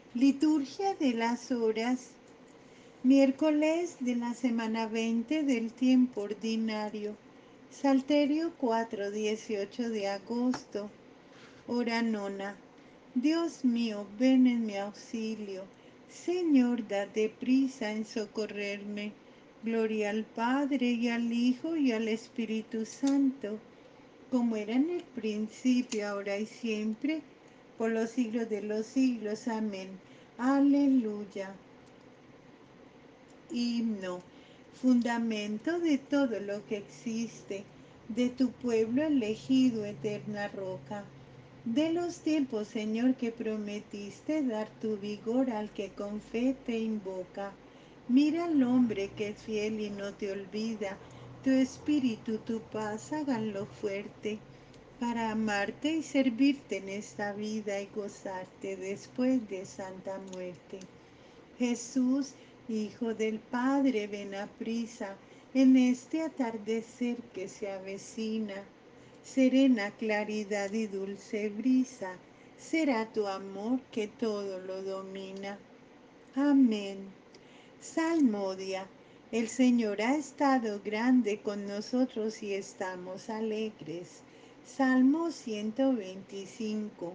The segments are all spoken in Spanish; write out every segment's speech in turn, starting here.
Liturgia de las Horas, miércoles de la semana 20 del tiempo ordinario, Salterio 4-18 de agosto, hora nona. Dios mío, ven en mi auxilio. Señor, date prisa en socorrerme. Gloria al Padre y al Hijo y al Espíritu Santo, como era en el principio, ahora y siempre, por los siglos de los siglos. Amén. Aleluya. Himno, fundamento de todo lo que existe, de tu pueblo elegido, eterna roca. De los tiempos, Señor, que prometiste dar tu vigor al que con fe te invoca. Mira al hombre que es fiel y no te olvida. Tu espíritu, tu paz, háganlo fuerte para amarte y servirte en esta vida y gozarte después de santa muerte. Jesús, Hijo del Padre, ven a prisa en este atardecer que se avecina. Serena claridad y dulce brisa, será tu amor que todo lo domina. Amén. Salmodia. El Señor ha estado grande con nosotros y estamos alegres. Salmo 125.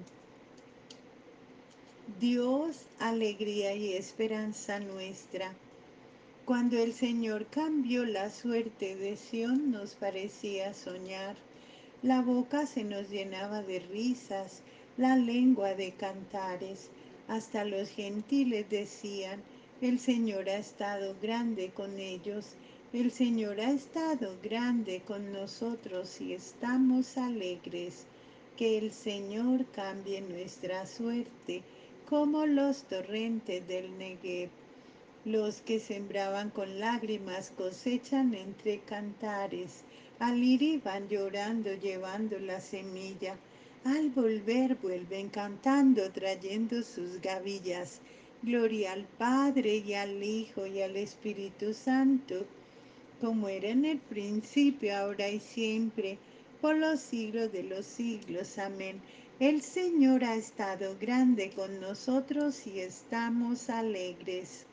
Dios, alegría y esperanza nuestra. Cuando el Señor cambió la suerte de Sión, nos parecía soñar. La boca se nos llenaba de risas, la lengua de cantares. Hasta los gentiles decían, el Señor ha estado grande con ellos, el Señor ha estado grande con nosotros y estamos alegres. Que el Señor cambie nuestra suerte, como los torrentes del Negev. Los que sembraban con lágrimas cosechan entre cantares. Al ir iban llorando llevando la semilla. Al volver vuelven cantando trayendo sus gavillas. Gloria al Padre y al Hijo y al Espíritu Santo, como era en el principio, ahora y siempre, por los siglos de los siglos. Amén. El Señor ha estado grande con nosotros y estamos alegres.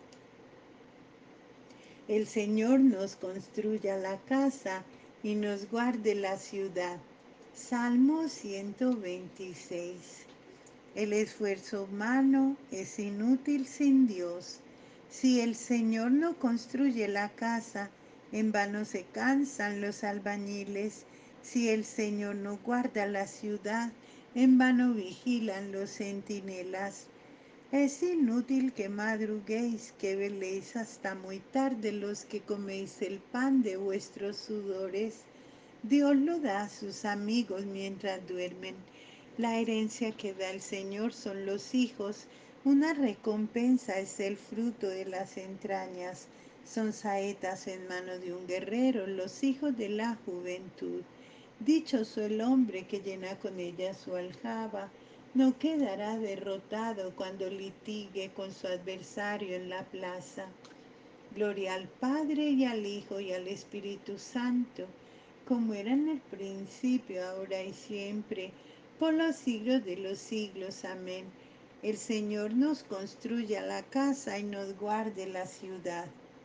El Señor nos construya la casa y nos guarde la ciudad. Salmo 126. El esfuerzo humano es inútil sin Dios. Si el Señor no construye la casa, en vano se cansan los albañiles. Si el Señor no guarda la ciudad, en vano vigilan los centinelas. Es inútil que madruguéis, que veléis hasta muy tarde los que coméis el pan de vuestros sudores. Dios lo da a sus amigos mientras duermen. La herencia que da el Señor son los hijos. Una recompensa es el fruto de las entrañas. Son saetas en mano de un guerrero, los hijos de la juventud. Dichoso el hombre que llena con ella su aljaba. No quedará derrotado cuando litigue con su adversario en la plaza. Gloria al Padre y al Hijo y al Espíritu Santo, como era en el principio, ahora y siempre, por los siglos de los siglos. Amén. El Señor nos construya la casa y nos guarde la ciudad.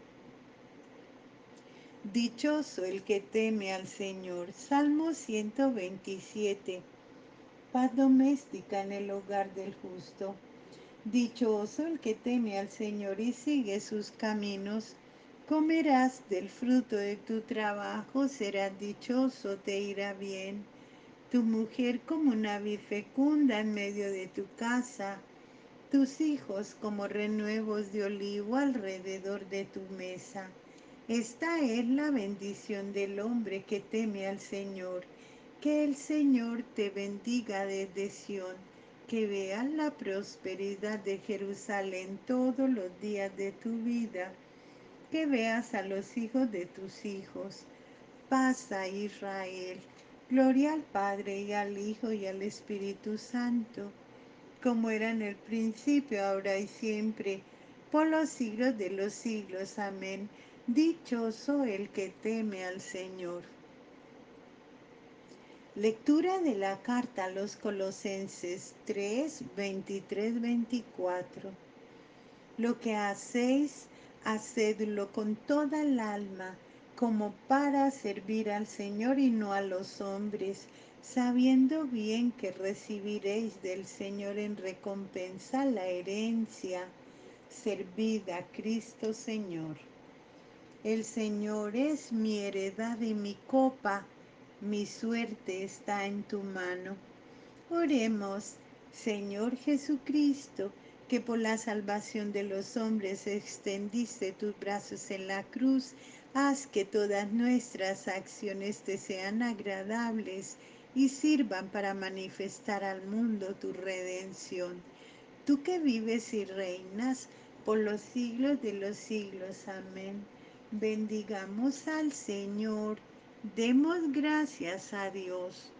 Dichoso el que teme al Señor. Salmo 127. Paz doméstica en el hogar del justo. Dichoso el que teme al Señor y sigue sus caminos. Comerás del fruto de tu trabajo, serás dichoso, te irá bien. Tu mujer como una vid fecunda en medio de tu casa, tus hijos como renuevos de olivo alrededor de tu mesa. Esta es la bendición del hombre que teme al Señor. Que el Señor te bendiga desde Sión, que veas la prosperidad de Jerusalén todos los días de tu vida, que veas a los hijos de tus hijos. Paz a Israel. Gloria al Padre y al Hijo y al Espíritu Santo, como era en el principio, ahora y siempre, por los siglos de los siglos. Amén. Dichoso el que teme al Señor. Lectura de la carta a los Colosenses 3, 23, 24. Lo que hacéis, hacedlo con toda el alma, como para servir al Señor y no a los hombres, sabiendo bien que recibiréis del Señor en recompensa la herencia. Servid a Cristo Señor. El Señor es mi heredad y mi copa, mi suerte está en tu mano. Oremos, Señor Jesucristo, que por la salvación de los hombres extendiste tus brazos en la cruz, haz que todas nuestras acciones te sean agradables y sirvan para manifestar al mundo tu redención. Tú que vives y reinas por los siglos de los siglos. Amén. Bendigamos al Señor. Demos gracias a Dios.